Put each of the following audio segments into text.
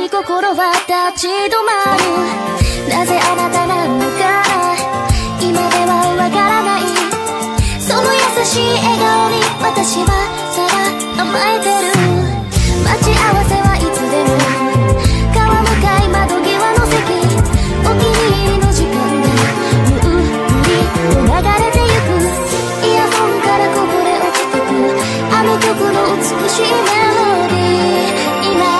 心は立ち止まる。なぜあなたなのか今ではわからない。その優しい笑顔に私はただ甘えてる。待ち合わせはいつでも川向かい窓際の席、お気に入りの時間がゆっくりと流れてゆく。イヤホンからこぼれ落ちてくあの曲の美しいメロディー。今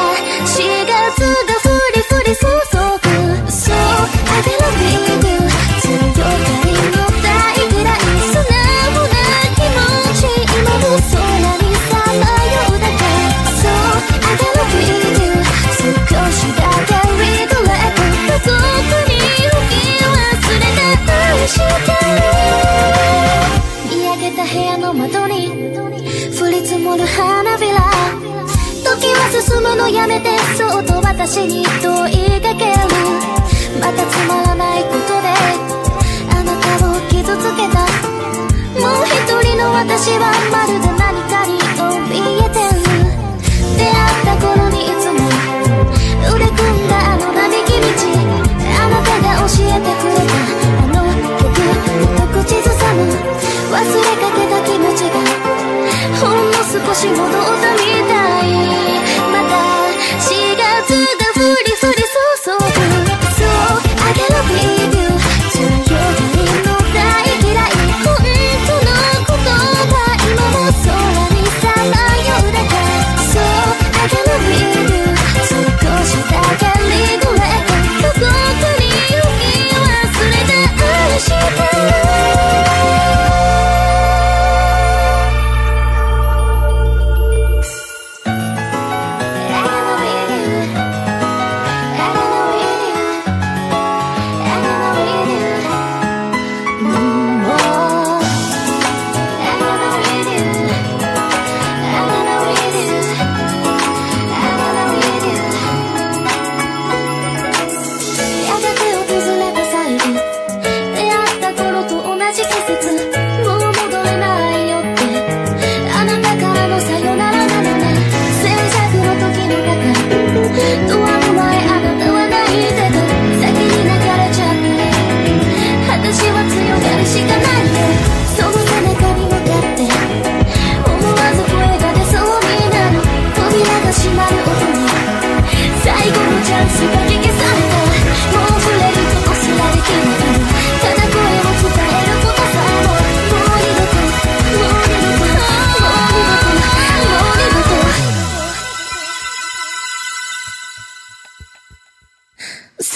4月が降り降り注ぐ。 So I love you 強がりの大嫌い素直な気持ち今も空にさまようだけ。 So I love you 少しだけリグレットどこかに吹き忘れた愛してる。見上げた部屋の窓に降り積もる花びら。時は進むのやめてそっと私に問いかける。またつまらないことであなたを傷つけた。もう一人の私はまるで何かに怯えてる。出会った頃にいつも腕組んだあの並木道、あなたが教えてくれたあの曲一口ずさむ。忘れかけた気持ちがほんの少し戻ったみたい。また4月が降り降り注ぐ。 So I love you 強がりの大嫌い本当の言葉今も空にさまようだけ。 So I love you 少しだけリグレットどこかに吹き忘れた愛してる。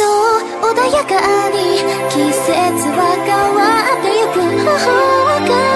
そう穏やかに季節は変わってゆく。